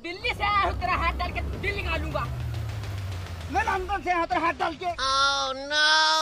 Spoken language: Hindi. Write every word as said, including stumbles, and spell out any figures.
दिल्ली से आया हूँ, तेरा हाथ डाल के दिल निकालूंगा। मैं लंदन से आया तेरा हाथ डाल के। Oh no!